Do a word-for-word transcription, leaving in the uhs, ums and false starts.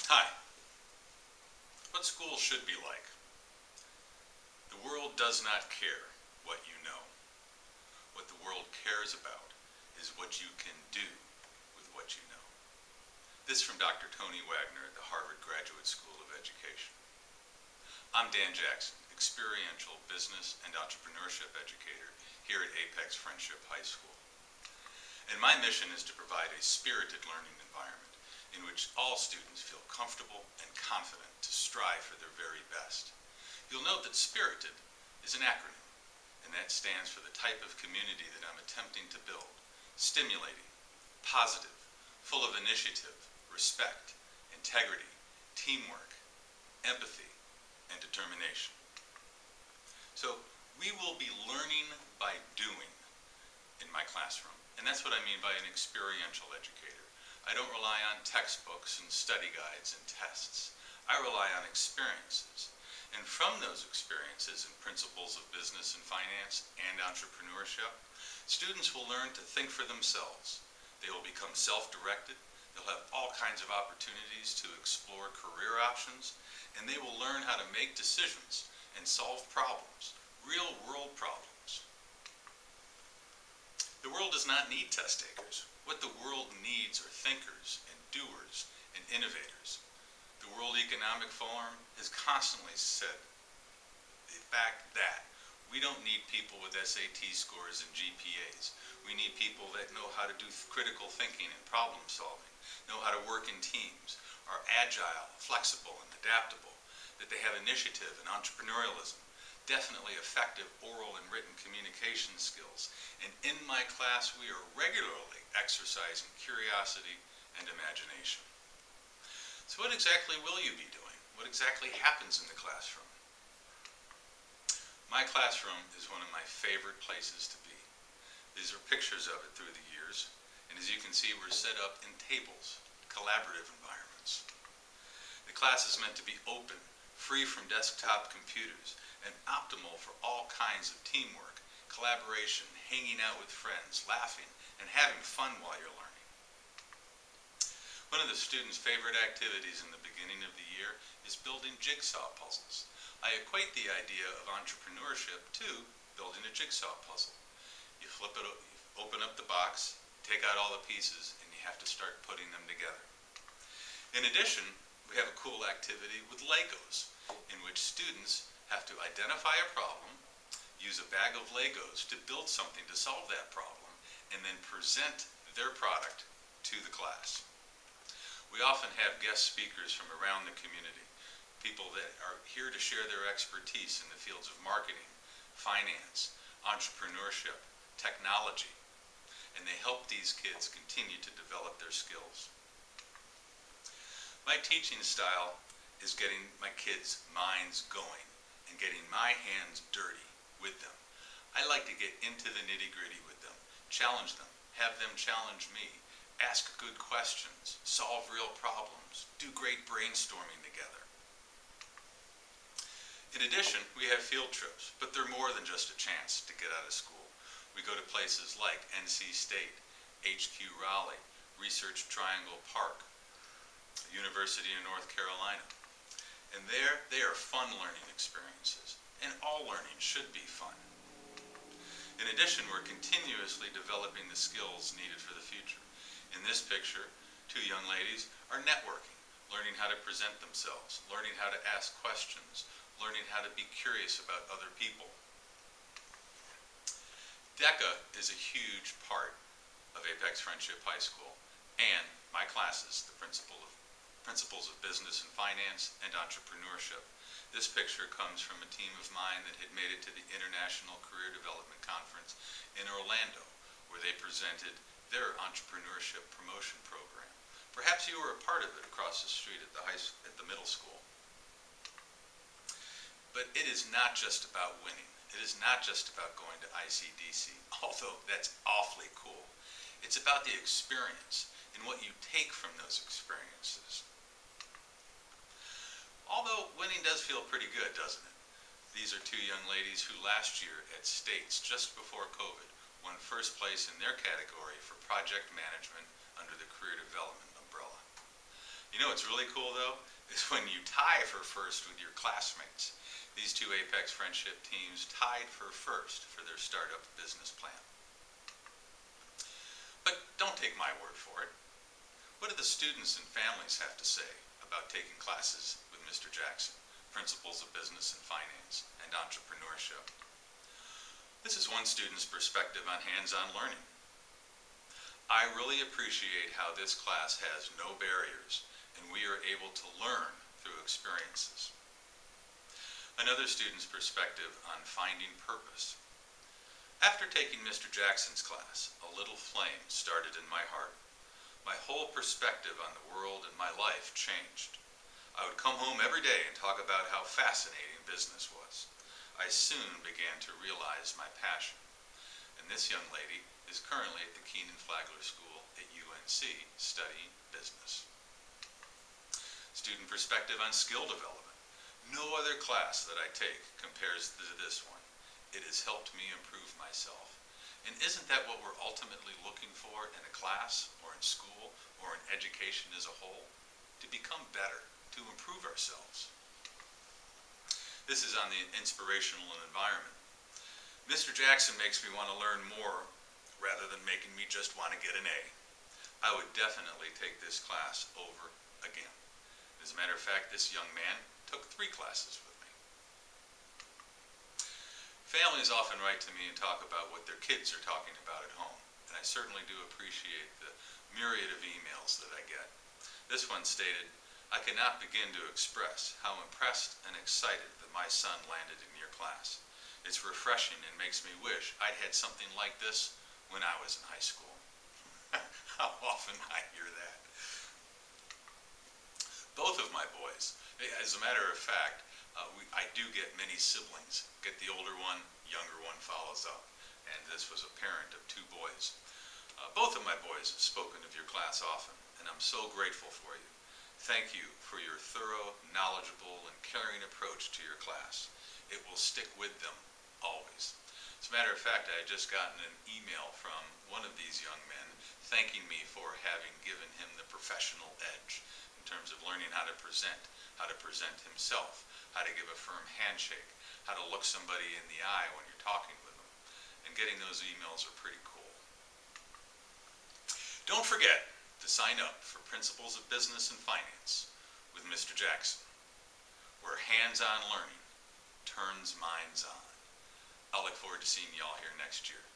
Hi. What school should be like? The world does not care what you know. What the world cares about is what you can do with what you know. This from Doctor Tony Wagner at the Harvard Graduate School of Education. I'm Dan Jackson, experiential business and entrepreneurship educator here at Apex Friendship High School. And my mission is to provide a spirited learning environment in which all students feel comfortable and confident to strive for their very best. You'll note that spirited is an acronym, and that stands for the type of community that I'm attempting to build: stimulating, positive, full of initiative, respect, integrity, teamwork, empathy, and determination. So we will be learning by doing in my classroom, and that's what I mean by an experiential educator. I don't rely on textbooks and study guides and tests. I rely on experiences. And from those experiences and principles of business and finance and entrepreneurship, students will learn to think for themselves. They will become self-directed. They'll have all kinds of opportunities to explore career options, and they will learn how to make decisions and solve problems, real-world problems. The world does not need test takers. What the world needs are thinkers and doers and innovators. The World Economic Forum has constantly said the fact that we don't need people with S A T scores and G P As. We need people that know how to do critical thinking and problem solving, know how to work in teams, are agile, flexible, and adaptable, that they have initiative and entrepreneurialism, definitely effective oral and written communication skills. And in my class, we are regularly exercising curiosity and imagination. So what exactly will you be doing? What exactly happens in the classroom? My classroom is one of my favorite places to be. These are pictures of it through the years, and as you can see, we're set up in tables, collaborative environments. The class is meant to be open, free from desktop computers, and optimal for all kinds of teamwork, collaboration, hanging out with friends, laughing, and having fun while you're learning. One of the students' favorite activities in the beginning of the year is building jigsaw puzzles. I equate the idea of entrepreneurship to building a jigsaw puzzle. You flip it, you open up the box, take out all the pieces, and you have to start putting them together. In addition, we have a cool activity with Legos, in which students have to identify a problem, use a bag of Legos to build something to solve that problem, and then present their product to the class. We often have guest speakers from around the community, people that are here to share their expertise in the fields of marketing, finance, entrepreneurship, technology, and they help these kids continue to develop their skills. My teaching style is getting my kids' minds going and getting my hands dirty with them. I like to get into the nitty-gritty with them, challenge them, have them challenge me, ask good questions, solve real problems, do great brainstorming together. In addition, we have field trips, but they're more than just a chance to get out of school. We go to places like N C State, H Q Raleigh, Research Triangle Park, University of North Carolina. And there, they are fun learning experiences, and all learning should be fun. In addition, we're continuously developing the skills needed for the future. In this picture, two young ladies are networking, learning how to present themselves, learning how to ask questions, learning how to be curious about other people. DECA is a huge part of Apex Friendship High School and my classes, the principle of, Principles of Business and Finance and Entrepreneurship. This picture comes from a team of mine that had made it to the International Career Development Conference in Orlando, where they presented their entrepreneurship promotion program. Perhaps you were a part of it across the street at the, high, at the middle school. But it is not just about winning. It is not just about going to I C D C, although that's awfully cool. It's about the experience and what you take from those experiences. Although winning does feel pretty good, doesn't it? These are two young ladies who last year at States, just before COVID, won first place in their category for project management under the Career Development umbrella. You know what's really cool though? Is when you tie for first with your classmates. These two Apex Friendship teams tied for first for their startup business plan. But don't take my word for it. What do the students and families have to say about taking classes with Mister Jackson, Principles of Business and Finance and Entrepreneurship? This is one student's perspective on hands-on learning. I really appreciate how this class has no barriers and we are able to learn through experiences. Another student's perspective on finding purpose. After taking Mister Jackson's class, a little flame started in my heart. My whole perspective on the world and my life changed. I would come home every day and talk about how fascinating business was. I soon began to realize my passion. And this young lady is currently at the Keenan Flagler School at U N C studying business. Student perspective on skill development. No other class that I take compares to this one. It has helped me improve myself. And isn't that what we're ultimately looking for in a class or in school or in education as a whole? To become better, to improve ourselves. This is on the inspirational environment. Mister Jackson makes me want to learn more rather than making me just want to get an A. I would definitely take this class over again. As a matter of fact, this young man took three classes with me. Families often write to me and talk about what their kids are talking about at home, and I certainly do appreciate the myriad of emails that I get. This one stated, "I cannot begin to express how impressed and excited that my son landed in your class. It's refreshing and makes me wish I'd had something like this when I was in high school." How often I hear that. Both of my boys, as a matter of fact, uh, we, I do get many siblings. Get the older one, younger one follows up. And this was a parent of two boys. Uh, both of my boys have spoken of your class often, and I'm so grateful for you. Thank you for your thorough, knowledgeable, and caring approach to your class. It will stick with them always. As a matter of fact, I had just gotten an email from one of these young men thanking me for having given him the professional edge in terms of learning how to present, how to present himself, how to give a firm handshake, how to look somebody in the eye when you're talking with them. And getting those emails are pretty cool. Don't forget to sign up for Principles of Business and Finance with Mister Jackson, where hands-on learning turns minds on. I'll look forward to seeing y'all here next year.